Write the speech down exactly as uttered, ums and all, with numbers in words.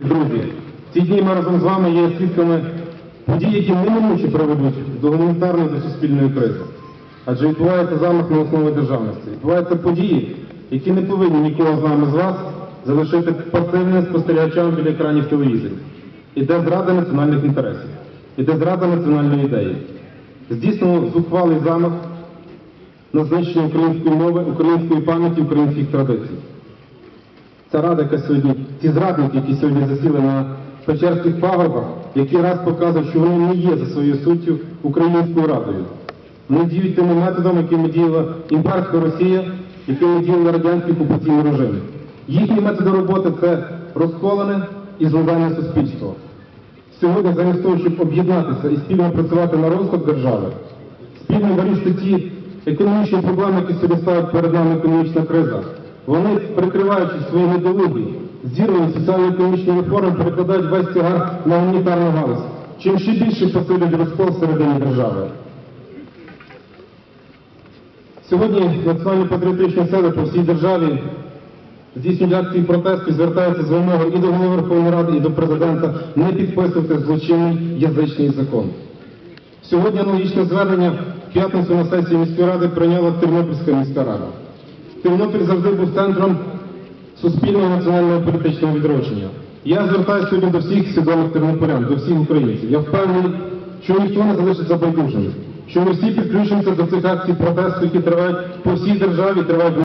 Друзі, в ці дні ми разом з вами є свідками подій, які неминуче приведуть до гуманітарної та суспільної кризи. Адже відбувається замах на основи державності. Відбуваються події, які не повинні нікого з нами з вас залишити пасивним спостерігачем біля екранів телевізорів. Іде зрада національних інтересів, іде зрада національної ідеї. Здійснено зухвалий замах на знищення української мови, української пам'яті, українських традицій. Ця рада, яка сьогодні, ті зрадники, які сьогодні засіли на Печерських пагорбах, який раз показують, що вони не є за своєю суттю українською радою. Вони діють тими методом, якими діяла імперська Росія, якими діяли радянські окупаційні режими. Їхні методи роботи – це розколене і зливання суспільства. Сьогодні, замість того, щоб об'єднатися і спільно працювати на розвиток держави, спільно вирішити ті економічні проблеми, які сьогодні ставить перед нами економічна криза, вони, прикриваючи свої недолуги, зірвані соціально-економічні реформи, перекладають весь тягар на гуманітарну галузь, чим ще більше посилюють розкол всередині держави. Сьогодні національно-патріотичні сили по всій державі здійснюють акції протесту і звертаються з вимогою і до Голови Верховної Ради, і до Президента не підписувати злочинний язичний закон. Сьогодні аналогічне звернення в п'ятницю на сесії міської ради прийняла Тернопільська міська рада. Тернопіль завжди був центром суспільного національного політичного відродження. Я звертаюся сьогодні до всіх свідомих тернополян, до всіх українців. Я впевнений, що ніхто не залишиться байдужим, що ми всі підключимося до цих акцій протесту, які тривають по всій державі, тривають